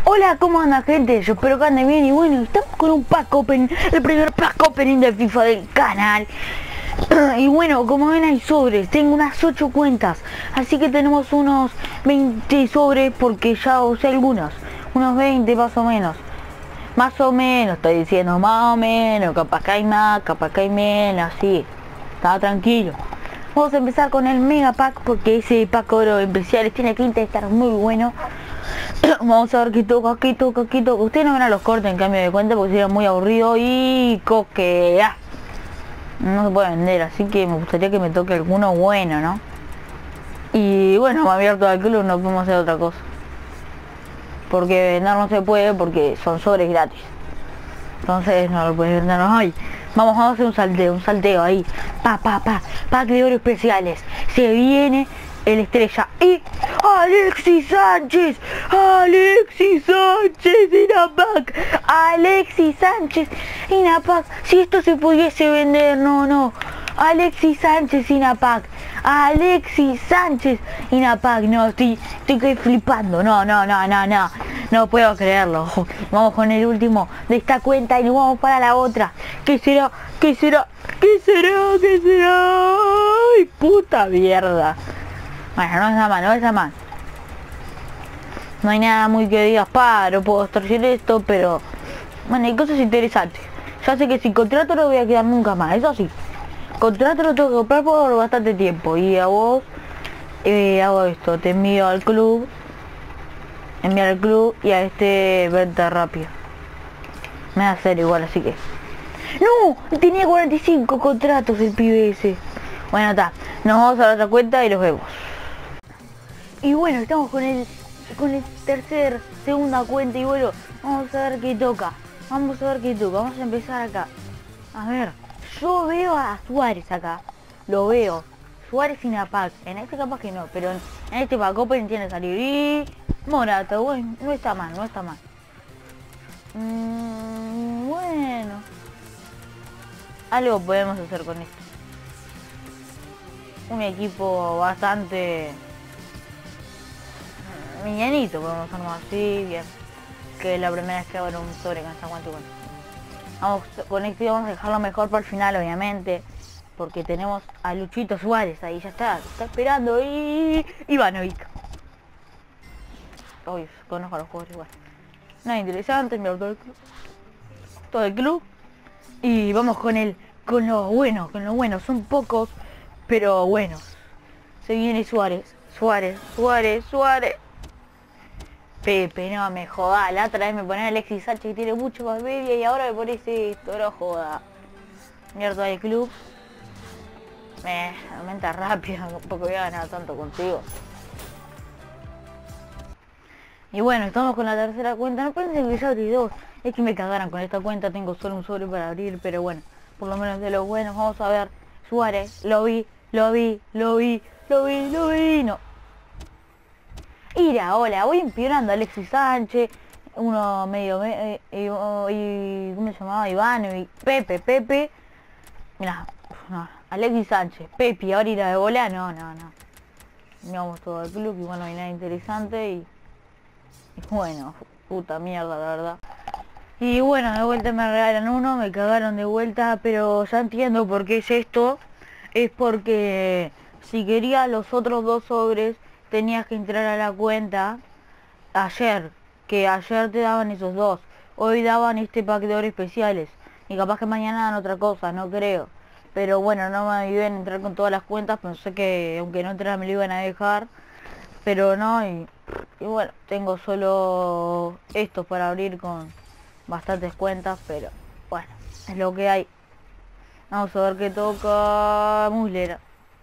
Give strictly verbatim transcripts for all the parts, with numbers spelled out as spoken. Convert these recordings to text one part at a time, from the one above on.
Hola, ¿cómo anda, gente? Yo espero que anden bien y bueno, estamos con un pack opening, el primer pack opening de FIFA del canal. Y bueno, como ven hay sobres, tengo unas ocho cuentas, así que tenemos unos veinte sobres porque ya usé algunos, unos veinte más o menos. Más o menos, estoy diciendo más o menos, capaz que hay más, capaz que hay menos, así. Estaba tranquilo. Vamos a empezar con el mega pack porque ese pack oro especiales tiene pinta de estar muy bueno. Vamos a ver qué toca, qué toca, qué toca. Ustedes no van a los cortes en cambio de cuenta porque sería muy aburrido y coquea. No se puede vender, así que me gustaría que me toque alguno bueno, ¿no? Y bueno, me abierto al club, no podemos hacer otra cosa. Porque vender no se puede porque son sobres gratis. Entonces no lo puedes vender hoy. Vamos, vamos a hacer un salteo, un salteo ahí. Pa, pa, pa, pack de oro especiales. Se viene el estrella y Alexis Sánchez, Alexis Sánchez Inapac, Alexis Sánchez Inapac. Si esto se pudiese vender, no, no. Alexis Sánchez Inapac, Alexis Sánchez Inapac, no, estoy, estoy flipando, no, no, no, no, no, no puedo creerlo. Vamos con el último de esta cuenta y nos vamos para la otra. ¿Qué será? ¿Qué será? ¿Qué será? ¿Qué será? ¡Ay, puta mierda! Bueno, no está mal, no está mal. No hay nada muy que digas, pa, no puedo extorsionar esto, pero... Bueno, hay cosas interesantes. Ya sé que sin contrato no voy a quedar nunca más, eso sí. Contrato lo tengo que comprar por bastante tiempo. Y a vos, eh, hago esto, te envío al club. Enviar al club y a este venta rápida. Me va a hacer igual, así que... ¡No! Tenía cuarenta y cinco contratos el pibe ese. Bueno, está. Nos vamos a la otra cuenta y los vemos. Y bueno, estamos con el con el tercer, segunda cuenta y bueno, vamos a ver qué toca. Vamos a ver qué toca. Vamos a empezar acá. A ver, yo veo a Suárez acá. Lo veo. Suárez sin Inapac. En este capaz que no, pero en, en este pack open tiene que salir. Y Morata, bueno, no está mal, no está mal. Mm, bueno. Algo podemos hacer con esto. Un equipo bastante miñanito, podemos armar así, bien. Que la primera vez que abro un sobre con esta cuenta. Vamos con esto y vamos a dejarlo mejor para el final, obviamente. Porque tenemos a Luchito Suárez ahí, ya está, está esperando. Y Ivanovic. Obvio, conozco a los jugadores igual. Nada interesante, me todo el club. Todo el club. Y vamos con el, con lo bueno, con lo bueno. Son pocos, pero buenos. Se viene Suárez, Suárez, Suárez, Suárez. Pepe, no me joda. La otra vez me pone Alexis Sánchez que tiene mucho más media y ahora me pones esto, no joda. Mierda del club. Me aumenta rápido, tampoco voy a ganar tanto contigo. Y bueno, estamos con la tercera cuenta. No pensé que ya abrí dos. Es que me cagaran con esta cuenta, tengo solo un sobre para abrir, pero bueno, por lo menos de los buenos. Vamos a ver. Suárez, lo vi, lo vi, lo vi, lo vi, lo vi, no. Ira, hola, voy empeorando a Alexis Sánchez, uno medio, eh, y, y, ¿cómo se llamaba? Ivanovic, Pepe, Pepe, mira, no, Alexis Sánchez, Pepe, ahora Ira de bola, no, no, no. Miramos todo el club y bueno, no hay nada interesante y, y bueno, puta mierda, la verdad. Y bueno, de vuelta me regalan uno, me cagaron de vuelta, pero ya entiendo por qué es esto. Es porque si quería los otros dos sobres, tenías que entrar a la cuenta ayer, que ayer te daban esos dos. Hoy daban este pack de oro especiales. Y capaz que mañana dan otra cosa, no creo. Pero bueno, no me iban a entrar con todas las cuentas, pensé que aunque no entrara me lo iban a dejar. Pero no, y, y bueno, tengo solo estos para abrir con bastantes cuentas, pero bueno, es lo que hay. Vamos a ver qué toca. Muslera.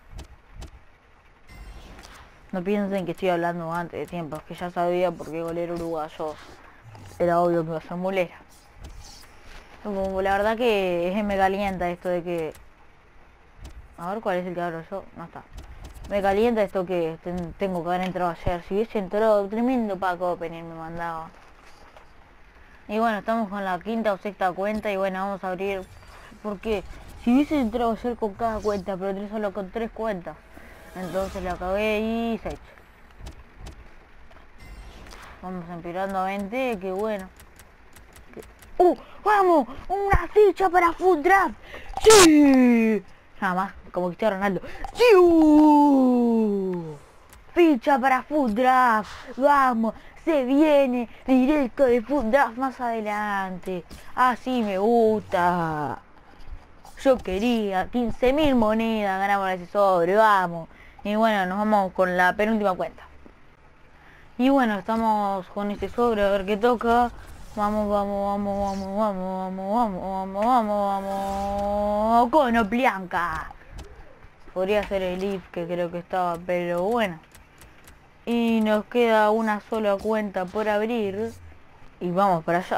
No piensen que estoy hablando antes de tiempo, es que ya sabía porque golero uruguayo era obvio que iba a ser Muslera. Como la verdad que me calienta esto de que... A ver cuál es el que abro yo. No está. Me calienta esto que ten, tengo que haber entrado ayer. Si hubiese entrado, tremendo pack opening me mandaba. Y bueno, estamos con la quinta o sexta cuenta y bueno, vamos a abrir... Porque si hubiese entrado ayer con cada cuenta, pero entré solo con tres cuentas. Entonces la acabé y se ha hecho. Vamos empirando a veinte, qué bueno. ¡Uh! ¡Vamos! ¡Una ficha para Food Draft! ¡Sí! Nada más, como Cristiano Ronaldo. ¡Sí! Uh, ficha para Food Draft. ¡Vamos! Se viene directo de Food Draft más adelante. Así me gusta. Yo quería quince mil monedas, ganamos ese sobre, vamos. Y bueno, nos vamos con la penúltima cuenta. Y bueno, estamos con este sobre, a ver qué toca. Vamos, vamos, vamos, vamos, vamos, vamos, vamos, vamos, vamos, vamos. Konoplyanka. Podría ser el I F que creo que estaba, pero bueno. Y nos queda una sola cuenta por abrir. Y vamos para allá.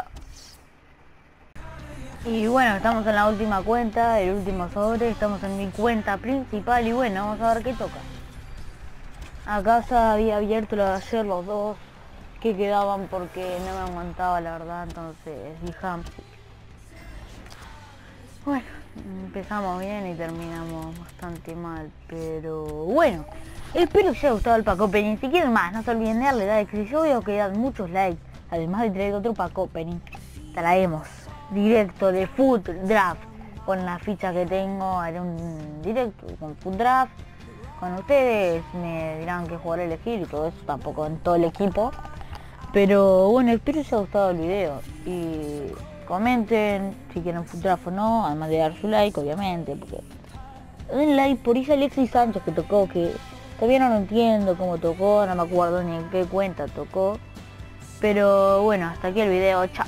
Y bueno, estamos en la última cuenta, el último sobre. Estamos en mi cuenta principal y bueno, vamos a ver qué toca. Acá se había abierto lo de ayer los dos que quedaban porque no me aguantaba la verdad, entonces dejamos. Bueno, empezamos bien y terminamos bastante mal, pero bueno, espero que os haya gustado el pack opening. Si quieren más, no se olviden de darle like, yo veo que dan muchos likes, además de traer otro pack opening, traemos directo de Food Draft con la ficha que tengo, haré un directo con Food Draft. Con ustedes me dirán qué jugador elegir y todo eso, tampoco en todo el equipo. Pero bueno, espero que os haya gustado el video. Y comenten si quieren Food Draft o no, además de dar su like, obviamente. Porque den like por ese Alexis Sánchez que tocó, que todavía no lo entiendo cómo tocó, no me acuerdo ni en qué cuenta tocó. Pero bueno, hasta aquí el video, chao.